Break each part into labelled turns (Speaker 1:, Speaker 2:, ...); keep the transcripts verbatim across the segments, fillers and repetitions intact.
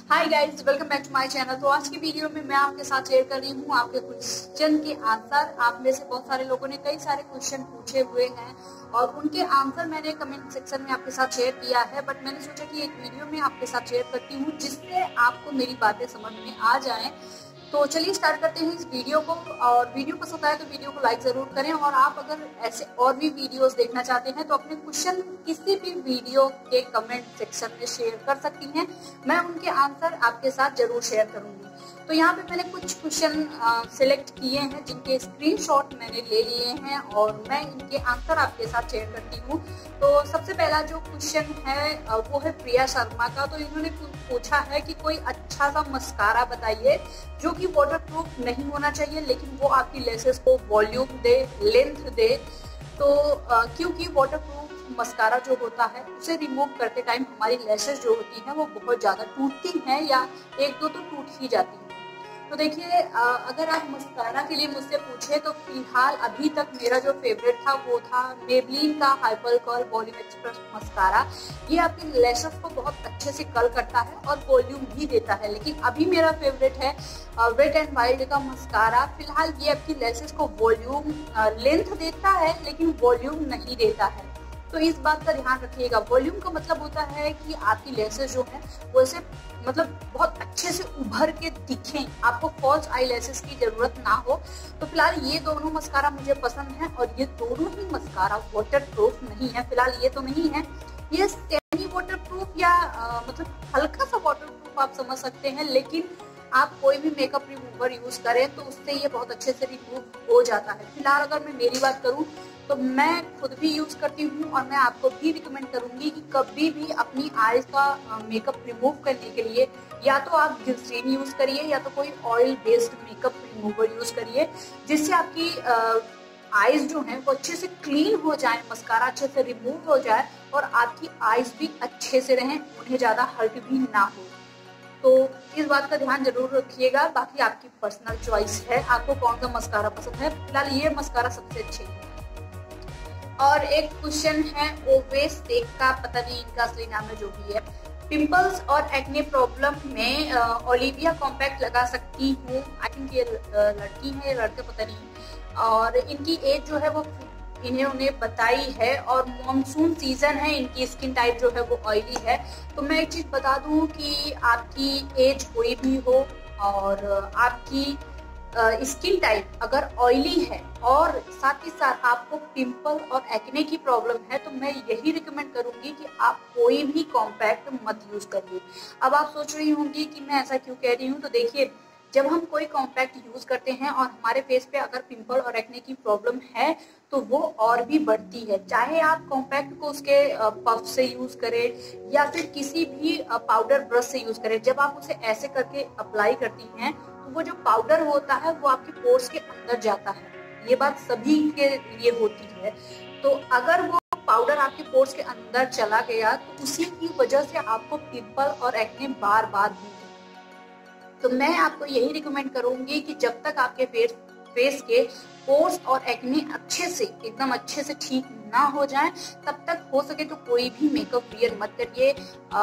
Speaker 1: Hi guys, welcome back to my channel. तो आज की वीडियो में मैं आपके साथ शेयर कर रही हूँ आपके क्वेश्चन के आंसर। आप में से बहुत सारे लोगों ने कई सारे क्वेश्चन पूछे हुए हैं और उनके आंसर मैंने कमेंट सेक्शन में आपके साथ शेयर किया है, बट मैंने सोचा कि एक वीडियो में आपके साथ शेयर करती हूँ जिससे आपको मेरी बातें समझ में आ जाएं। तो चलिए स्टार्ट करते हैं इस वीडियो को। और वीडियो पसंद आए तो वीडियो को लाइक जरूर करें। और आप अगर ऐसे और भी वीडियोस देखना चाहते हैं तो अपने क्वेश्चन किसी भी वीडियो के कमेंट सेक्शन में शेयर कर सकती हैं, मैं उनके आंसर आपके साथ जरूर शेयर करूंगी। तो यहाँ पे मैंने कुछ क्वेश्चन सिलेक्ट किए हैं जिनके स्क्रीनशॉट मैंने ले लिए हैं और मैं इनके आंसर आपके साथ शेयर करती हूँ। तो सबसे पहला जो क्वेश्चन है वो है प्रिया शर्मा का। तो इन्होंने पूछा है कि कोई अच्छा सा मस्कारा बताइए जो कि वाटर प्रूफ नहीं होना चाहिए लेकिन वो आपकी लेसेस को वॉल्यूम दे, लेंथ दे। तो आ, क्योंकि वाटर प्रूफ मस्कारा जो होता है उसे रिमूव करते टाइम हमारी लेसेस जो होती हैं वो बहुत ज्यादा टूटती हैं या एक दो तो टूट ही जाती हैं। तो देखिए, अगर आप मस्कारा के लिए मुझसे पूछे तो फिलहाल अभी तक मेरा जो फेवरेट था वो था मेबलिन का hyper curl volume express mascara. ये आपकी लेसेस को बहुत अच्छे से कर्ल करता है और वॉल्यूम भी देता है। लेकिन अभी मेरा फेवरेट है वेट एंड वाइल्ड का मस्कारा। फिलहाल ये आपकी लेसेस को वॉल्यूम लेंथ देता है लेकिन वॉल्यूम नहीं देता है। तो इस बात का ध्यान रखिएगा। वॉल्यूम का मतलब होता है कि आपकी लेसेस जो है वो ऐसे मतलब बहुत अच्छे से उभर के दिखें, आपको फॉल्स आई लेसेस की जरूरत ना हो। तो फिलहाल ये दोनों मस्कारा मुझे पसंद है और ये दोनों ही मस्कारा वाटर प्रूफ नहीं है। फिलहाल ये तो नहीं है, ये सेमी वाटर प्रूफ या आ, मतलब हल्का सा वाटर प्रूफ आप समझ सकते हैं। लेकिन आप कोई भी मेकअप रिमूवर यूज करें तो उससे ये बहुत अच्छे से रिमूव हो जाता है। फिलहाल अगर मैं मेरी बात करूं तो मैं खुद भी यूज करती हूँ और मैं आपको भी रिकमेंड करूंगी कि कभी भी अपनी आईज का मेकअप रिमूव करने के लिए या तो आप ग्लिसरीन यूज करिए या तो कोई oil based makeup remover use करिए जिससे आपकी आईज जो है वो अच्छे से क्लीन हो जाए, मस्कारा अच्छे से रिमूव हो जाए और आपकी आईज भी अच्छे से रहें, उन्हें ज्यादा हर्ट भी ना हो। तो इस बात का ध्यान जरूर रखिएगा। बाकी आपकी पर्सनल चॉइस है, आपको कौन सा मस्कारा पसंद है। फिलहाल ये मस्कारा सबसे अच्छे है। और एक क्वेश्चन है ओवेस टेक का, पता नहीं इनका असली नाम है जो भी है। पिंपल्स और एक्ने प्रॉब्लम में ओलिविया कॉम्पैक्ट लगा सकती हूँ। आई थिंक ये लड़की है, लड़के पता नहीं। और इनकी एज जो है वो इन्हें उन्हें बताई है और मॉनसून सीजन है, इनकी स्किन टाइप जो है वो ऑयली है। तो मैं एक चीज बता दूं कि आपकी एज कोई भी हो और आपकी स्किन टाइप अगर ऑयली है और साथ ही साथ आपको पिंपल और एक्ने की प्रॉब्लम है तो मैं यही रिकमेंड करूंगी कि आप कोई भी कॉम्पैक्ट मत यूज करिए। अब आप सोच रही होंगी कि मैं ऐसा क्यों कह रही हूँ। तो देखिए, जब हम कोई कॉम्पैक्ट यूज करते हैं और हमारे फेस पे अगर पिंपल और एक्ने की प्रॉब्लम है तो वो और भी बढ़ती है। चाहे आप कॉम्पैक्ट को उसके पफ से यूज करें या फिर किसी भी पाउडर ब्रश से यूज करें, जब आप उसे ऐसे करके अप्लाई करती हैं तो वो जो पाउडर होता है वो आपके पोर्स के अंदर जाता है। ये बात सभी के लिए होती है। तो अगर वो पाउडर आपके पोर्स के अंदर चला गया तो उसी की वजह से आपको पिंपल और एक्ने बार बार होंगे। तो मैं आपको यही रिकमेंड करूंगी कि जब तक आपके फेस फेस के पोर्स और एक्ने अच्छे से एकदम अच्छे से ठीक ना हो जाए तब तक हो सके तो कोई भी मेकअप वियर मत करिए।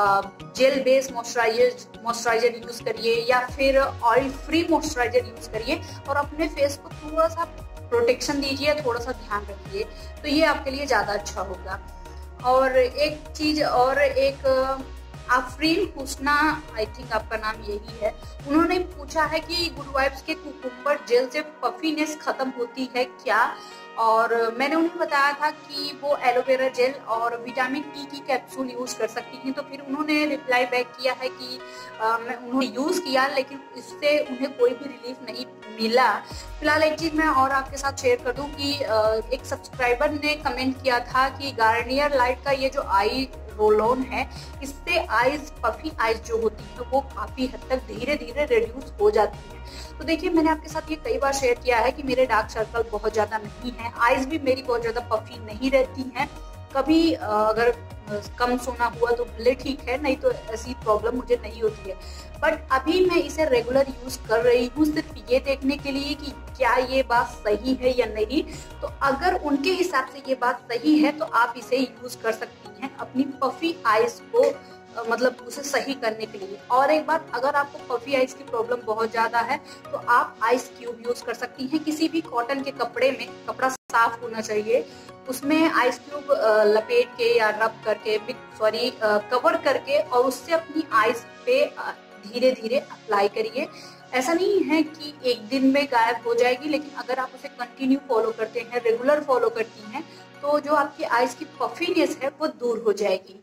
Speaker 1: Gel based moisturiser moisturiser use करिए या फिर ऑयल फ्री मॉइस्चराइजर यूज करिए और अपने फेस को थोड़ा सा प्रोटेक्शन दीजिए, थोड़ा सा ध्यान रखिए, तो ये आपके लिए ज्यादा अच्छा होगा। और एक चीज और, एक आफरीन हुस्ना, आई थिंक आपका नाम यही है, उन्होंने पूछा है कि गुड वाइब्स के कुकुम्बर जेल से पफीनेस खत्म होती है क्या। और मैंने उन्हें बताया था कि वो एलोवेरा जेल और विटामिन ई की कैप्सूल यूज कर सकती हैं। तो फिर उन्होंने रिप्लाई बैक किया है कि आ, मैं उन्होंने यूज किया लेकिन इससे उन्हें कोई भी रिलीफ नहीं मिला। फिलहाल एक चीज मैं और आपके साथ शेयर कर दूं कि आ, एक सब्सक्राइबर ने कमेंट किया था कि गार्नियर लाइट का ये जो आई रोल ऑन है इससे आईज, पफी आईज जो होती है वो काफी हद तक धीरे धीरे रिड्यूस हो जाती है। तो देखिए, मैंने आपके साथ ये कई बार शेयर किया है कि मेरे डार्क सर्कल बहुत ज्यादा नहीं है, आईज भी मेरी बहुत ज्यादा पफी नहीं रहती हैं। कभी अगर कम सोना हुआ तो भले ठीक है, नहीं तो ऐसी प्रॉब्लम मुझे नहीं होती है। बट अभी मैं इसे रेगुलर यूज कर रही हूँ सिर्फ ये देखने के लिए कि क्या ये बात सही है या नहीं। तो अगर उनके हिसाब से ये बात सही है तो आप इसे यूज कर सकती हैं अपनी पफी आईज को मतलब उसे सही करने के लिए। और एक बात, अगर आपको पफी आइज की प्रॉब्लम बहुत ज्यादा है तो आप आइस क्यूब यूज कर सकती हैं। किसी भी कॉटन के कपड़े में, कपड़ा साफ होना चाहिए, उसमें आइस क्यूब लपेट के या रब करके, सॉरी कवर करके, और उससे अपनी आइस पे धीरे धीरे अप्लाई करिए। ऐसा नहीं है कि एक दिन में गायब हो जाएगी, लेकिन अगर आप उसे कंटिन्यू फॉलो करते हैं, रेगुलर फॉलो करती हैं, तो जो आपकी आइस की पफीनेस है वो दूर हो जाएगी।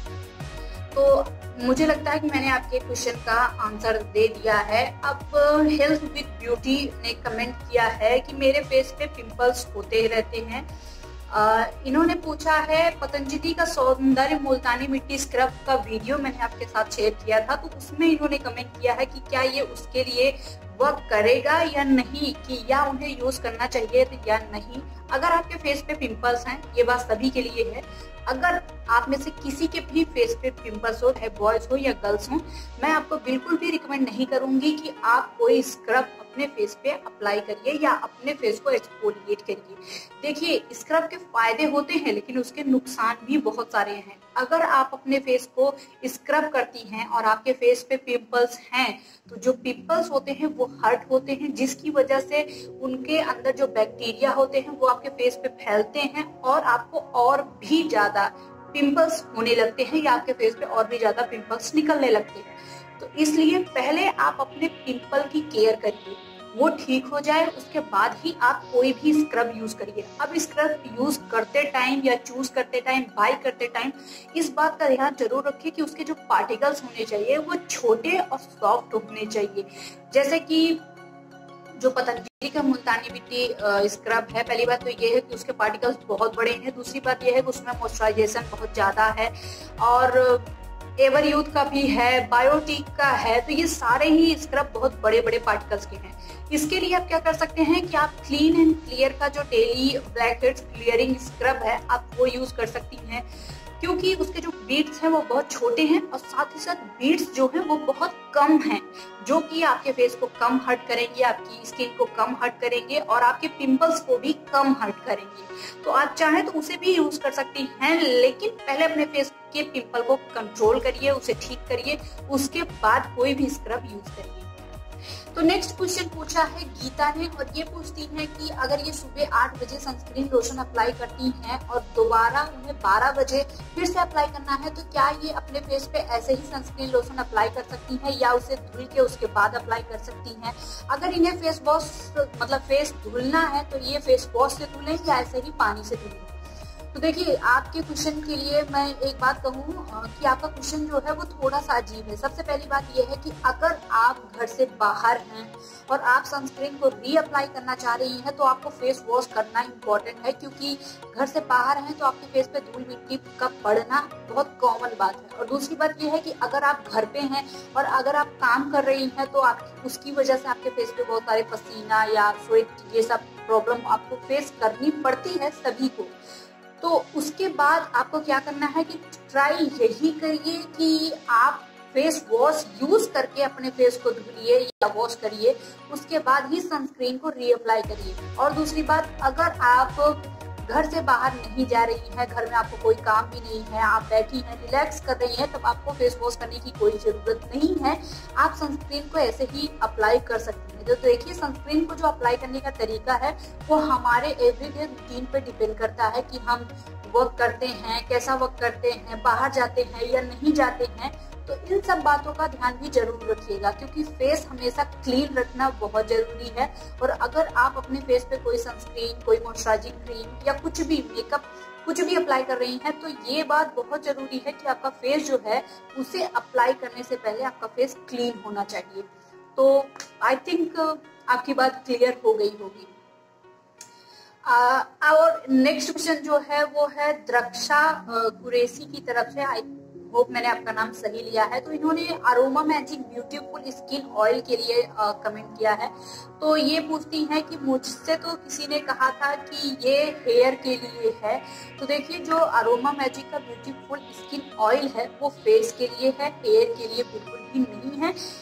Speaker 1: तो मुझे लगता है कि मैंने आपके क्वेश्चन का आंसर दे दिया है। अब हेल्थ विद ब्यूटी ने कमेंट किया है कि मेरे फेस पे पिंपल्स होते रहते हैं। आ, इन्होंने पूछा है, पतंजलि का सौंदर्य मुल्तानी मिट्टी स्क्रब का वीडियो मैंने आपके साथ शेयर किया था, तो उसमें इन्होंने कमेंट किया है कि क्या ये उसके लिए वर्क करेगा या नहीं, कि या उन्हें यूज करना चाहिए या नहीं। अगर आपके फेस पे पिंपल्स हैं, ये बात सभी के लिए है, अगर आप में से किसी के भी फेस पे पिंपल्स हो, चाहे बॉयज हो या गर्ल्स हो, मैं आपको बिल्कुल भी रिकमेंड नहीं करूंगी कि आप कोई स्क्रब अपने फेस पे अप्लाई करिए या अपने फेस को एक्सफोलिएट करिए। देखिए, स्क्रब के फायदे होते हैं, लेकिन उसके नुकसान भी बहुत सारे हैं। अगर आप अपने फेस को स्क्रब करती हैं और आपके फेस पे पिंपल्स हैं, तो जो पिंपल्स होते हैं वो हर्ट होते हैं, जिसकी वजह से उनके अंदर जो बैक्टीरिया होते हैं वो आपके फेस पे फैलते हैं और आपको और भी ज्यादा पिंपल्स होने लगते हैं, या आपके फेस पे और भी ज्यादा पिंपल्स निकलने लगते हैं। तो इसलिए पहले आप अपने पिंपल की केयर करिए, वो ठीक हो जाए, उसके बाद ही आप कोई भी स्क्रब यूज करिए। अब स्क्रब यूज करते टाइम या चूज करते टाइम, बाय करते टाइम, इस बात का ध्यान जरूर रखिए कि उसके जो पार्टिकल्स होने चाहिए वो छोटे और सॉफ्ट होने चाहिए। जैसे कि जो पतंजलि का मुल्तानी मिट्टी स्क्रब है, पहली बात तो ये है कि उसके पार्टिकल्स बहुत बड़े हैं, दूसरी बात ये है कि उसमें मॉइस्चराइजेशन बहुत ज्यादा है, और एवर यूथ का भी है, बायोटिक का है, तो ये सारे ही स्क्रब बहुत बड़े बड़े पार्टिकल्स के हैं। इसके लिए आप क्या कर सकते हैं कि आप क्लीन एंड क्लियर का जो daily blackheads clearing scrub है, आप वो यूज कर सकती हैं, क्योंकि उसके जो बीट्स हैं वो बहुत छोटे हैं, और साथ ही साथ बीट्स जो हैं वो बहुत कम हैं, जो कि आपके फेस को कम हर्ट करेंगे, आपकी स्किन को कम हर्ट करेंगे, और आपके पिंपल्स को भी कम हर्ट करेंगे। तो आप चाहें तो उसे भी यूज कर सकती हैं, लेकिन पहले अपने फेस के पिंपल को कंट्रोल करिए, उसे ठीक करिए, उसके बाद कोई भी स्क्रब यूज करिए। तो नेक्स्ट क्वेश्चन पूछा है गीता ने, और ये पूछती है कि अगर ये सुबह आठ बजे सनस्क्रीन लोशन अप्लाई करती हैं और दोबारा उन्हें बारह बजे फिर से अप्लाई करना है, तो क्या ये अपने फेस पे ऐसे ही सनस्क्रीन लोशन अप्लाई कर सकती हैं या उसे धुल के उसके बाद अप्लाई कर सकती हैं? अगर इन्हें फेस वॉश मतलब फेस धुलना है तो ये फेस वॉश से धुलें या ऐसे ही पानी से धुलें? तो देखिए, आपके क्वेश्चन के लिए मैं एक बात कहूँ कि आपका क्वेश्चन जो है वो थोड़ा सा अजीब है। सबसे पहली बात यह है कि अगर आप घर से बाहर हैं और आप सनस्क्रीन को रीअप्लाई करना चाह रही हैं, तो आपको फेस वॉश करना इम्पोर्टेंट है, क्योंकि घर से बाहर हैं तो आपके फेस पे धूल मिट्टी का पड़ना बहुत कॉमन बात है। और दूसरी बात यह है कि अगर आप घर पे हैं और अगर आप काम कर रही हैं, तो आप उसकी वजह से आपके फेस पे बहुत सारे पसीना या स्वेट, ये सब प्रॉब्लम आपको फेस करनी पड़ती है सभी को। तो उसके बाद आपको क्या करना है कि ट्राई यही करिए कि आप फेस वॉश यूज करके अपने फेस को धुलिए या वॉश करिए, उसके बाद ही सनस्क्रीन को रीअप्लाई करिए। और दूसरी बात, अगर आप घर से बाहर नहीं जा रही हैं, घर में आपको कोई काम भी नहीं है, आप बैठी हैं, रिलैक्स कर रही हैं, तब आपको फेस वॉश करने की कोई जरूरत नहीं है, आप सनस्क्रीन को ऐसे ही अप्लाई कर सकती हैं। तो देखिए, सनस्क्रीन को जो अप्लाई करने का तरीका है वो हमारे एवरीडे रूटीन पे डिपेंड करता है कि हम वर्क करते हैं, कैसा वर्क करते हैं, बाहर जाते हैं या नहीं जाते हैं। तो इन सब बातों का ध्यान भी जरूर रखिएगा, क्योंकि फेस हमेशा क्लीन रखना बहुत जरूरी है। और अगर आप अपने फेस पे कोई सनस्क्रीन, कोई मॉइस्चराइजिंग क्रीम या कुछ भी मेकअप कुछ भी अप्लाई कर रही हैं, तो ये बात बहुत जरूरी है कि आपका फेस जो है उसे अप्लाई करने से पहले आपका फेस क्लीन होना चाहिए। तो आई थिंक आपकी बात क्लियर हो गई होगी। और नेक्स्ट क्वेश्चन जो है वो है द्रक्षा कुरैशी की तरफ से, आई होप मैंने आपका नाम सही लिया है। तो इन्होंने aroma magic beautiful skin oil के लिए कमेंट किया है। तो ये पूछती हैं कि मुझसे तो किसी ने कहा था कि ये हेयर के लिए है। तो देखिए, जो अरोमा मैजिक का ब्यूटीफुल स्किन ऑयल है वो फेस के लिए है, हेयर के लिए बिल्कुल भी नहीं है।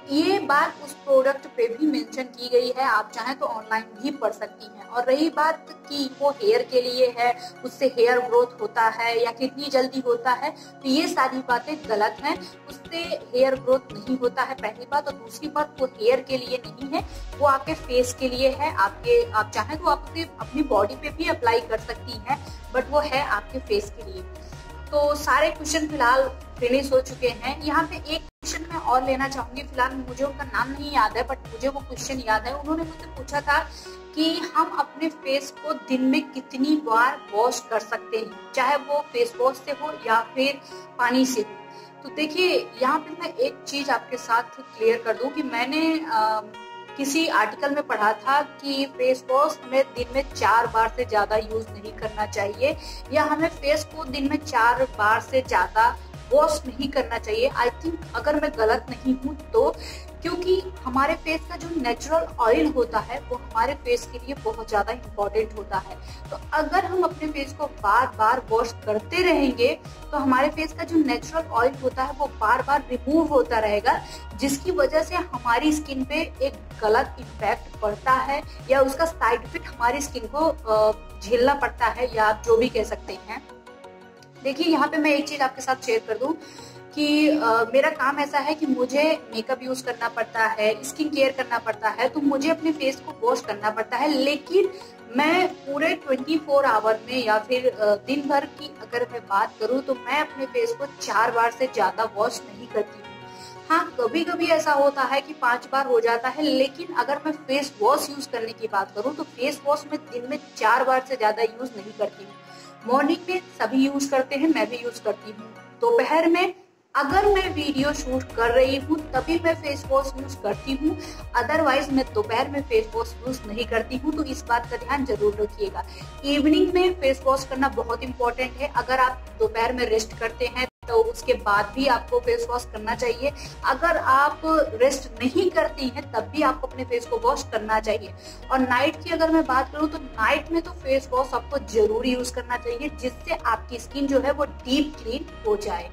Speaker 1: ये बात उस प्रोडक्ट पे भी मेंशन की गई है, आप चाहें तो ऑनलाइन भी पढ़ सकती हैं। और रही बात कि वो हेयर के लिए है, उससे हेयर ग्रोथ होता है या कितनी जल्दी होता है, तो ये सारी बातें गलत हैं। उससे हेयर ग्रोथ नहीं होता है, पहली बात। और दूसरी बात, वो हेयर के लिए नहीं है, वो आपके फेस के लिए है। आपके आप चाहें तो आप उसे अपनी बॉडी पे भी अप्लाई कर सकती हैं, बट वो है आपके फेस के लिए। तो सारे क्वेश्चन फिलहाल फिनिश हो चुके हैं। यहाँ पे एक क्वेश्चन मैं और लेना चाहूंगी, फिलहाल मुझे उनका नाम नहीं याद है, बट मुझे वो क्वेश्चन याद है। उन्होंने मुझसे पूछा था कि हम अपने फेस को दिन में कितनी बार वॉश कर सकते हैं, चाहे वो फेस वॉश से हो या फिर पानी से हो। तो देखिए, यहाँ पे मैं एक चीज आपके साथ क्लियर कर दूं कि मैंने आ, किसी आर्टिकल में पढ़ा था कि फेस वॉश हमें दिन में चार बार से ज्यादा यूज नहीं करना चाहिए, या हमें फेस को दिन में चार बार से ज्यादा वॉश नहीं करना चाहिए। आई थिंक, अगर मैं गलत नहीं हूँ तो, क्योंकि हमारे फेस का जो नेचुरल ऑयल होता है वो हमारे फेस के लिए बहुत ज्यादा इम्पोर्टेंट होता है। तो अगर हम अपने फेस को बार बार वॉश करते रहेंगे तो हमारे फेस का जो नेचुरल ऑयल होता है वो बार बार रिमूव होता रहेगा, जिसकी वजह से हमारी स्किन पे एक गलत इम्पैक्ट पड़ता है, या उसका साइड इफेक्ट हमारी स्किन को झेलना पड़ता है, या आप जो भी कह सकते हैं। देखिए, यहाँ पे मैं एक चीज आपके साथ शेयर कर दूं कि आ, मेरा काम ऐसा है कि मुझे मेकअप यूज करना पड़ता है, स्किन केयर करना पड़ता है, तो मुझे अपने फेस को वॉश करना पड़ता है। लेकिन मैं पूरे चौबीस आवर में या फिर दिन भर की अगर मैं बात करूं तो मैं अपने फेस को चार बार से ज्यादा वॉश नहीं करती हूँ। हाँ, कभी कभी ऐसा होता है कि पांच बार हो जाता है, लेकिन अगर मैं फेस वॉश यूज करने की बात करूं तो फेस वॉश में दिन में चार बार से ज्यादा यूज नहीं करती हूँ। मॉर्निंग में सभी यूज करते हैं, मैं भी यूज करती हूँ। दोपहर में अगर मैं वीडियो शूट कर रही हूँ तभी मैं फेस वॉश यूज करती हूँ, अदरवाइज मैं दोपहर में फेस वॉश यूज नहीं करती हूँ। तो इस बात का ध्यान जरूर रखिएगा। इवनिंग में फेस वॉश करना बहुत इंपॉर्टेंट है। अगर आप दोपहर में रेस्ट करते हैं तो उसके बाद भी आपको फेस वॉश करना चाहिए। अगर आप रेस्ट नहीं करती हैं तब भी आपको अपने फेस को वॉश करना चाहिए। और नाइट की अगर मैं बात करूं तो नाइट में तो फेस वॉश आपको जरूर यूज करना चाहिए, जिससे आपकी स्किन जो है वो डीप क्लीन हो जाए।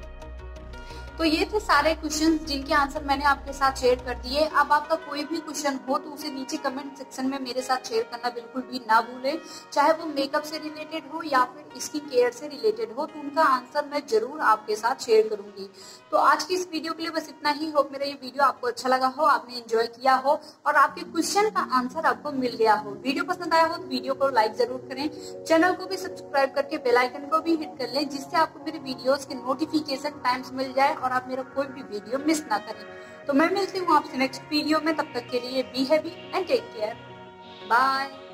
Speaker 1: तो ये थे सारे क्वेश्चंस जिनके आंसर मैंने आपके साथ शेयर कर दिए। अब आपका कोई भी क्वेश्चन हो तो उसे नीचे कमेंट सेक्शन में मेरे साथ शेयर करना बिल्कुल भी ना भूलें, चाहे वो मेकअप से रिलेटेड हो या फिर स्किन केयर से रिलेटेड हो, तो उनका आंसर मैं जरूर आपके साथ शेयर करूंगी। तो आज की इस वीडियो के लिए बस इतना ही। होप मेरा ये वीडियो आपको अच्छा लगा हो, आपने एंजॉय किया हो और आपके क्वेश्चन का आंसर आपको मिल गया हो। वीडियो पसंद आया हो तो वीडियो को लाइक जरूर करें, चैनल को भी सब्सक्राइब करके बेल आइकन को भी हिट कर लें, जिससे आपको मेरे वीडियोस के नोटिफिकेशन टाइम्स मिल जाए और आप मेरा कोई भी वीडियो मिस ना करें। तो मैं मिलती हूँ आपसे नेक्स्ट वीडियो में, तब तक के लिए be happy and take care, bye.